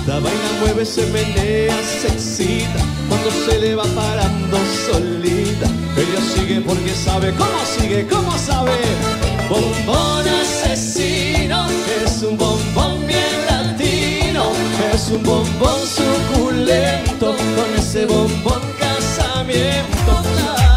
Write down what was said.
La vaina mueve, se menea, se excita cuando se le va parando solita. Ella sigue porque sabe. ¿Cómo sigue? ¿Cómo sabe? Bombón asesino, es un bombón bien latino, es un bombón suculento, con ese bombón casamiento.